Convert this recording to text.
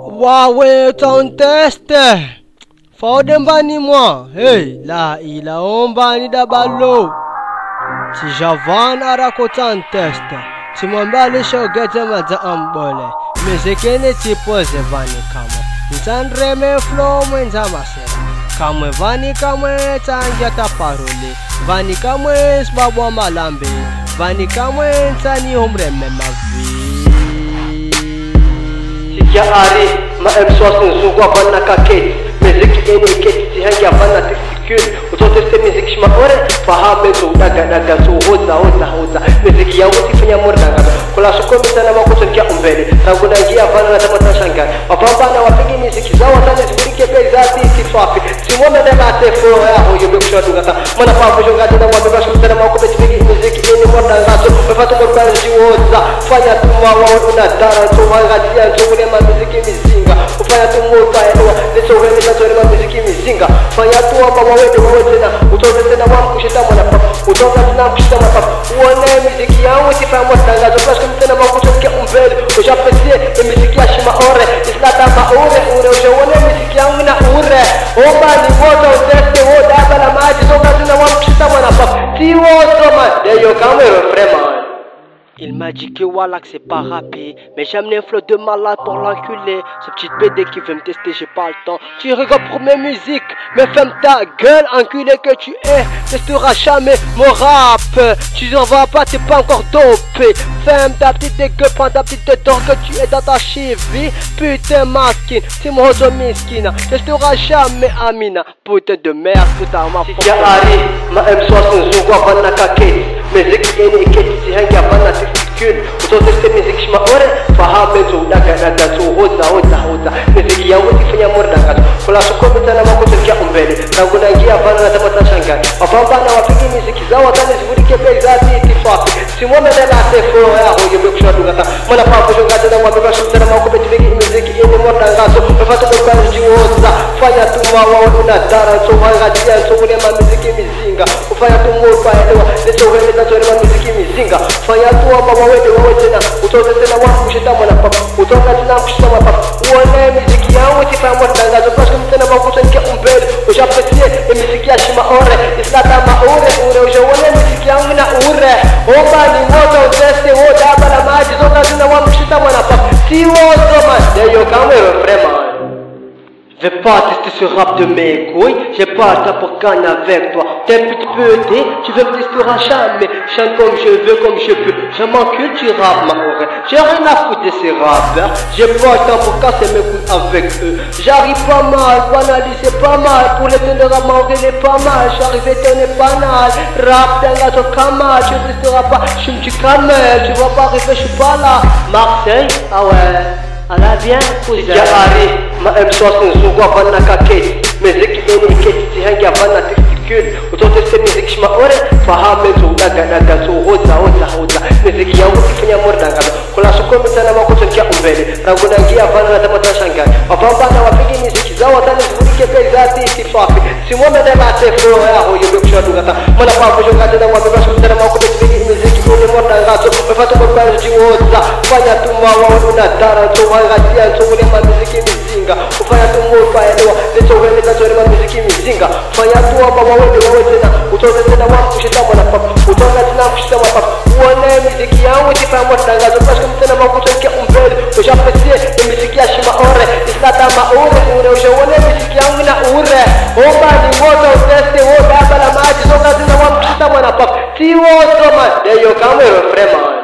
Waouh, t'as un test. Faudembani moi. Hey, là, il a ombani da ballo. Si j'avane à raconter un test. Si mon balai shogete maza ambole. Mais c'est qu'elle n'est pas vani kamo. Nzandre me flow mwenza masera. Kamwe vani kamwe tanja ta parole. Vani kamwe sbabwa malambe. Vani kamwe tani homre me ma vie. Sikia ari ma M60 zungwa bana kaketi. Muziki ene keti tihangia bana testicule. Utoteste muziki shima ore fahamu zo daga zo hoza. Muziki ya uti fanya mordaga. Kula soko mitana makoto kia umbele. Raguna ngia bana na tamata shanga. Wapambana wapigi muziki zao tani zibulike pezati sifafi. Simona de la tefo ya hoyo bekusha dugata. Mana pa kujonga tena mwabeba shukutana makoto pigi muziki ene mordaga zo. Mfatu kwa jiwoza. Fanya tuma wao unadara zo wangatia zo ulema muziki mizinga. Ufanya tumuka elewa. Leso wele na muziki mizinga. Fanya tu hapa wawede tena. Utoke tena wamkushita mwana papa. Utoka tena mkushita mwana papa. Uone muziki yangu tifanya mwatangazo. Plus tena makuto kia umbele. Ujapesie muziki ya shima ore. Islata maure ujaone muziki yangu na ure. Omba ni moto uteste woda hapa la maji. Utoka tena wamkushita mwana papa. Tiwoto man. Deyo kame refrema. Il m'a dit que voilà que c'est pas rappé. Mais j'aime les flots de malade pour l'enculer. Ce petit BD qui veut me tester, j'ai pas le temps. Tu rigoles pour mes musiques, mais ferme ta gueule, enculé que tu es. Testeras jamais mon rap. Tu n'en vas pas, t'es pas encore dopé. Ferme ta petite gueule, prends ta petite dent que tu es dans ta cheville. Putain masquine, c'est mon hozo miskina. Testeras jamais Amina. Putain de merde, putain ma faute. Sikia ari, ma M60 zungwa bana kaketi. Muziki ene keti tihangia bana testicule. Utoteste muziki shima ore fahamu zo daga zo hoza. Muziki ya uti fanya mordaga. Kula soko mitana makoto kia umbele. Raguna ngia bana na tamata shanga. Wapambana wapigi muziki zao tani zibulike pezati tifafi. Simona de la tefo ya hoyo bekusha dugata. Mana pa kujonga tena mwabeba shukutana makoto pigi muziki ene mordaga zo. Mfatu kwa jiwoza. Fanya tuma wao unadara zo wangatia zo ulema muziki mizinga. Ufanya tumuka elewa. Leso wele na muziki mizinga. Fanya tu hapa wawede tena. Utoke tena wamkushita mwana papa. Utoka tena mkushita mwana papa. Uone muziki yangu tifanya mwatangazo. Plus tena makuto kia umbele. Ujapesie muziki ya shima ore. Islata maure ujaone muziki yangu na ure. Omba ni moto uteste woda hapa la maji. Utoka tena wamkushita mwana papa. Tiwoto man. Deyo kame refrema. Je vais pas tester ce rap de mes couilles, j'ai pas le temps pour gagner avec toi. T'es petit, tu veux me tester jamais. Chante comme je veux, comme je peux. Je m'encule, tu rappes ma oreille. J'ai rien à foutre de ces rappeurs. J'ai pas le temps pour casser mes couilles avec eux. J'arrive pas mal, banaliser pas mal. Pour les teneurs à manger, il est pas mal. J'arrive et tenir banal. Rap d'un gâteau kamal. Tu resteras pas, je suis du camel. Tu vas pas arriver, je suis pas là. Marseille, ah ouais. Ala bien, cousin. Sikia ari, ma M60 zungwa bana kaketi. Muziki ene keti tihangia bana testicule. Utoteste muziki shima ore fahamu zo daga zo hoza. Muziki ya uti fanya mordaga. Kula soko mitana makoto kia umbele. Raguna ngia bana na tamata shanga. Wapambana wapigi muziki zao tani zibulike pezati sifafi. Simona de la tefo ya hoyo bekusha dugata. Mana pa kujonga tena mwabeba shukutana makoto pigi muziki ene mordaga zo. Mfatu kwa jiwoza. Fanya tuma wao unadara zo wangatia zo ulema muziki mizinga. Ufanya tumuka elewa. Leso wele na muziki mizinga. Fanya tu hapa wawede tena. Utoke tena wamkushita mwana papa. Utoka tena mkushita mwana papa. Uone muziki yangu tifanya mwatangazo. Plus tena makuto kia umbele. Ujapesie muziki ya shima ore. Islata maure ujaone muziki yangu na ure. Omba ni moto uteste woda hapa la maji. Utoka tena wamkushita mwana papa. Tiwoto man. Deyo kame refrema.